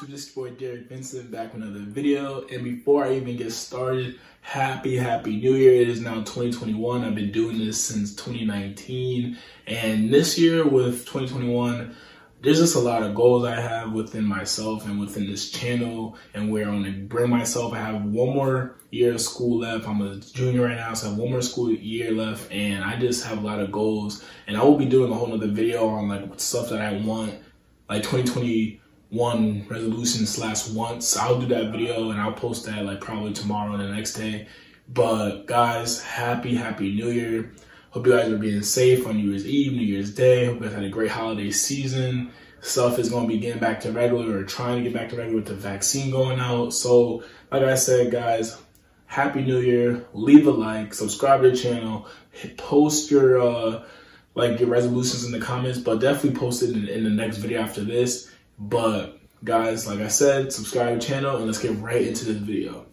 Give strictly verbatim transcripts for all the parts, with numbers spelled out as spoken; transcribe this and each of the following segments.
YouTube? This is your boy Derrick, Vincent, back with another video. And before I even get started, happy, happy new year. It is now twenty twenty-one. I've been doing this since twenty nineteen. And this year with twenty twenty-one, there's just a lot of goals I have within myself and within this channel and where I want to bring myself. I have one more year of school left. I'm a junior right now, so I have one more school year left, and I just have a lot of goals. And I will be doing a whole nother video on like stuff that I want, like twenty twenty-one resolution slash wants. I'll do that video and I'll post that like probably tomorrow or the next day. But guys, happy, happy new year. Hope you guys are being safe on New Year's Eve, New Year's Day. Hope you guys had a great holiday season. Stuff is going to be getting back to regular, or trying to get back to regular with the vaccine going out. So, like I said, guys, Happy New Year. Leave a like, subscribe to the channel, hit, post your uh, like your resolutions in the comments, but definitely post it in, in the next video after this. But guys, like I said, subscribe to the channel, and let's get right into this video.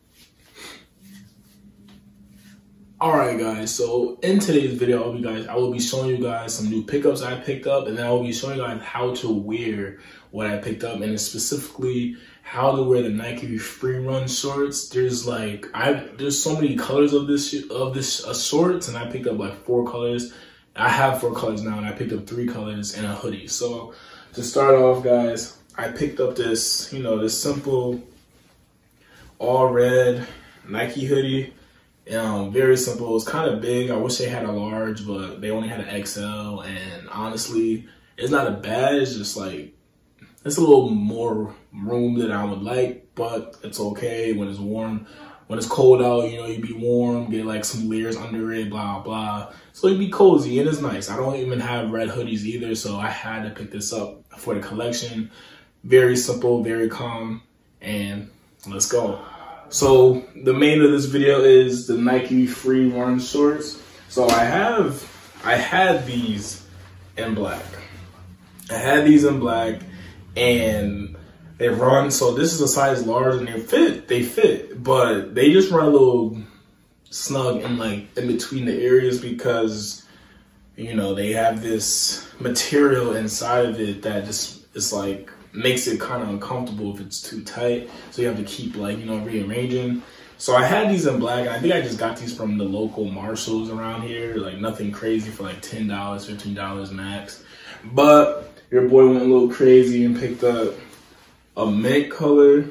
Alright guys, so in today's video, I'll be guys, I will be showing you guys some new pickups I picked up, and then I will be showing you guys how to wear what I picked up, and specifically how to wear the Nike Free Run shorts. There's like, I there's so many colors of this of this uh, shorts, and I picked up like four colors. I have four colors now, and I picked up three colors and a hoodie. So to start off, guys, I picked up this, you know, this simple all red Nike hoodie. Um, very simple. It's kind of big. I wish they had a large, but they only had an X L. And honestly, it's not a bad. It's just like, it's a little more room than I would like, but it's okay when it's warm. When it's cold out, you know, you be warm, get like some layers under it, blah, blah. So you'd be cozy, and it's nice. I don't even have red hoodies either, so I had to pick this up for the collection. Very simple, very calm, and let's go. So the main of this video is the Nike Free Run shorts. So I have, I had these in black. I had these in black, and they run. So this is a size large, and they fit. They fit, but they just run a little snug in like in between the areas because, you know, they have this material inside of it that just is like, makes it kind of uncomfortable if it's too tight, so you have to keep like, you know, rearranging. So I had these in black, and I think I just got these from the local Marshalls around here, like nothing crazy, for like ten dollars, fifteen dollars max. But your boy went a little crazy and picked up a mint color,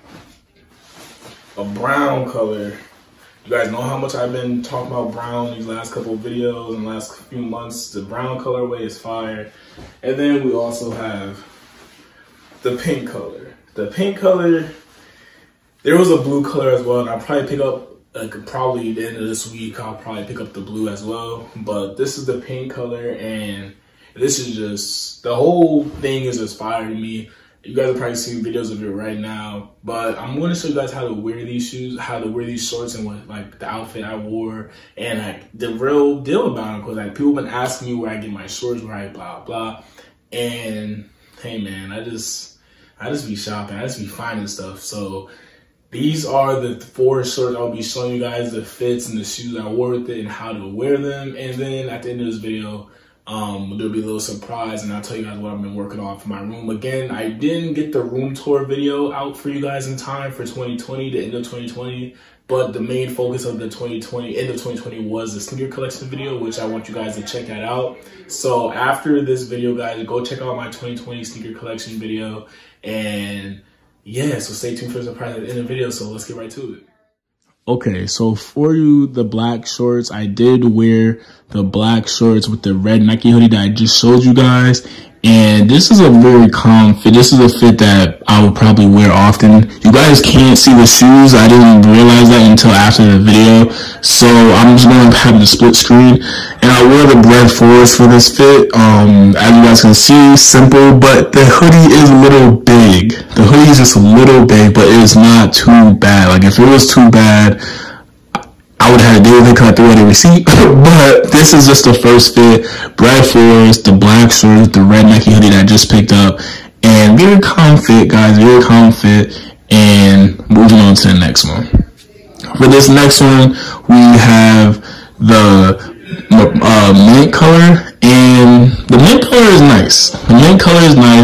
a brown color. You guys know how much I've been talking about brown these last couple of videos and last few months. The brown colorway is fire. And then we also have the pink color. The pink color, there was a blue color as well, and I'll probably pick up, like probably the end of this week, I'll probably pick up the blue as well. But this is the pink color, and this is just, the whole thing is just fire to me. You guys are probably seeing videos of it right now, but I'm going to show you guys how to wear these shoes, how to wear these shorts, and what like the outfit I wore, and like the real deal about it, because like people have been asking me where I get my shorts, where I blah blah, and hey man, I just I just be shopping, I just be finding stuff. So these are the four shorts I'll be showing you guys, the fits and the shoes I wore with it and how to wear them. And then at the end of this video, um, there'll be a little surprise, and I'll tell you guys what I've been working on for my room. Again, I didn't get the room tour video out for you guys in time for twenty twenty, the end of twenty twenty. But the main focus of the twenty twenty, end of twenty twenty, was the sneaker collection video, which I want you guys to check that out. So after this video, guys, go check out my twenty twenty sneaker collection video. And yeah, so stay tuned for the surprise at the end of the video. So let's get right to it. Okay, so for you, the black shorts, I did wear the black shorts with the red Nike hoodie that I just showed you guys. And this is a very calm fit. This is a fit that I would probably wear often. You guys can't see the shoes. I didn't realize that until after the video. So I'm just going to have the split screen. And I wore the Bread Forest for this fit. Um, as you guys can see, simple, but the hoodie is a little big. The hoodie is just a little big, but it's not too bad. Like if it was too bad, I would have to deal with it because I threw away the receipt. But this is just the first fit. Bread Forest, the black shorts, the red Nike hoodie that I just picked up. And very calm fit, guys. Very calm fit. And moving on to the next one. For this next one, we have the uh, mint color. And the mint color is nice. The mint color is nice. I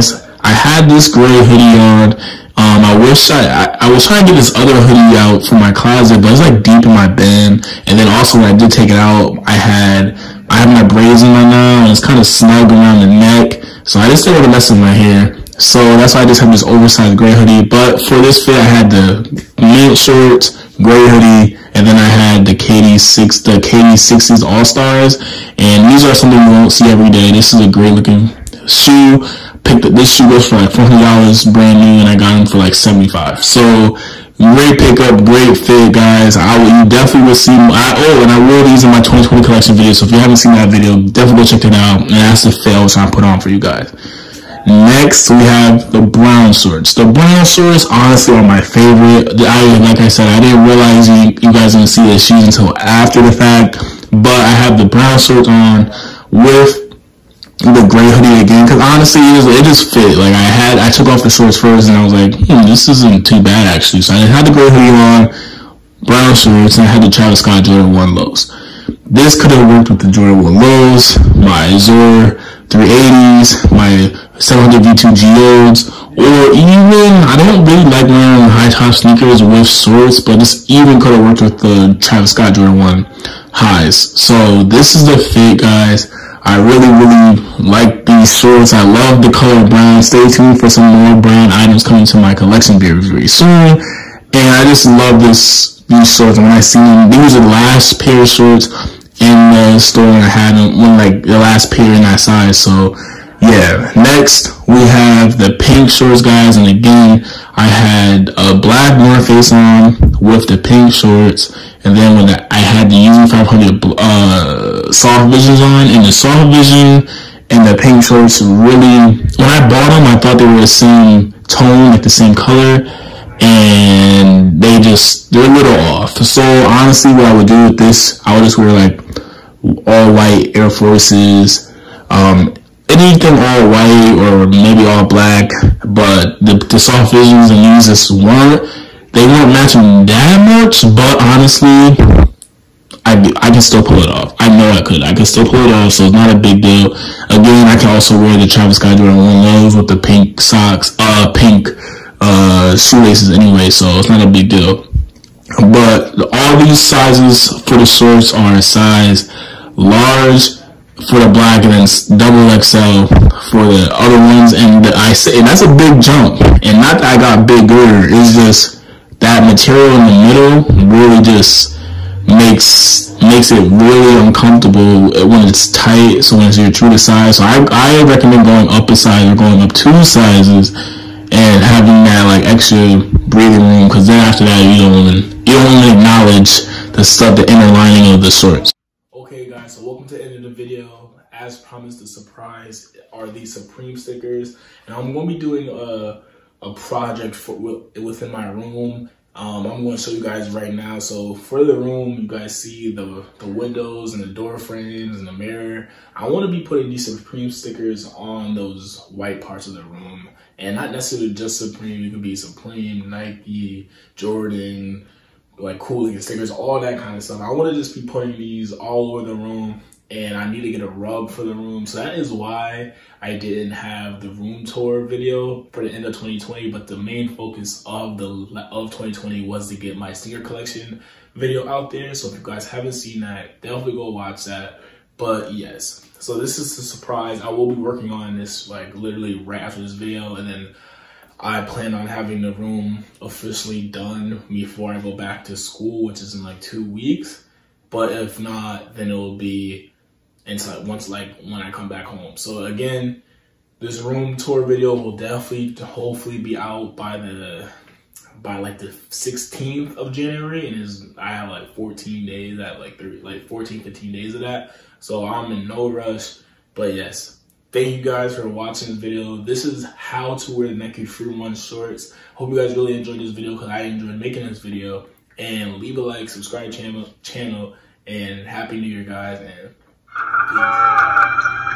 I had this gray hoodie on. Um, I wish I, I, I was trying to get this other hoodie out from my closet, but it's like deep in my bin. And then also when I did take it out, I had, I have my braids in right now, and it's kind of snug around the neck. So I just didn't want to mess with my hair. So that's why I just have this oversized gray hoodie. But for this fit, I had the mint shorts, gray hoodie, and then I had the K D six, the K D sixties All-Stars. And these are something you won't see every day. This is a great looking shoe. Picked up, this shoe goes for like four hundred dollars brand new, and I got them for like seventy-five. So great pickup, great fit, guys. I will, you definitely will see. I, oh, and I will these in my twenty twenty collection video. So if you haven't seen that video, definitely go check it out. And that's the fit I was trying to put on for you guys. Next, we have the brown shorts. The brown shorts, honestly, are my favorite. I, like I said, I didn't realize you, you guys didn't see the shoes until after the fact. But I have the brown shorts on with the gray hoodie again, because honestly, it, was, it just fit. Like I had, I took off the shorts first, and I was like, hmm, this isn't too bad actually. So I had the gray hoodie on, brown shorts, and I had the Travis Scott Jordan one lows. This could have worked with the Jordan one lows, my Azure three eighties, my seven hundred V two Geodes, or even, I don't really like wearing high top sneakers with shorts, but this even could have worked with the Travis Scott Jordan one highs. So this is the fit, guys. I really, really like these shorts. I love the color brown. Stay tuned for some more brown items coming to my collection very, very soon. And I just love this these shorts. And when I see them, these are the last pair of shorts in the store when I had them, when like the last pair in that size. So yeah. Next, we have the pink shorts, guys. And again, I had a black North Face on with the pink shorts. And then when the, I had the U Z five hundred uh, soft visions on, and the soft vision and the pink shorts really, when I bought them, I thought they were the same tone, like the same color, and they just, they're a little off. So honestly, what I would do with this, I would just wear like all white Air Forces, um, anything all white or maybe all black, but the, the soft visions and use this one. They weren't matching that much, but honestly, I, I can still pull it off. I know I could. I can still pull it off, so it's not a big deal. Again, I can also wear the Travis Scott Jordan one lows with the pink socks, uh, pink uh, shoelaces anyway, so it's not a big deal. But all these sizes for the shorts are a size large for the black, and then double X L for the other ones. And the, I say, and that's a big jump. And not that I got bigger, it's just that material in the middle really just makes makes it really uncomfortable when it's tight. So when you're true to size, so I I recommend going up a size or going up two sizes and having that like extra breathing room, because then after that you don't even you don't even acknowledge the stuff, the inner lining of the shorts. Okay, guys, so welcome to the end of the video. As promised, the surprise are these Supreme stickers, and I'm gonna be doing a. a project for within my room. Um, I'm going to show you guys right now. So for the room, you guys see the, the windows and the door frames and the mirror. I want to be putting these Supreme stickers on those white parts of the room. And not necessarily just Supreme. It could be Supreme, Nike, Jordan, like cooling stickers, all that kind of stuff. I want to just be putting these all over the room. And I need to get a rug for the room. So that is why I didn't have the room tour video for the end of twenty twenty. But the main focus of the of twenty twenty was to get my sticker collection video out there. So if you guys haven't seen that, definitely go watch that. But yes, so this is a surprise. I will be working on this like literally right after this video. And then I plan on having the room officially done before I go back to school, which is in like two weeks. But if not, then it will be until once like when I come back home. So again, this room tour video will definitely hopefully be out by the by like the sixteenth of January, and is I have like fourteen days at like thirty, like fourteen, fifteen days of that. So I'm in no rush. But yes, thank you guys for watching this video. This is how to wear the Nike Free Run shorts. Hope you guys really enjoyed this video, because I enjoyed making this video. And leave a like, subscribe channel channel, and Happy New Year, guys, and peace.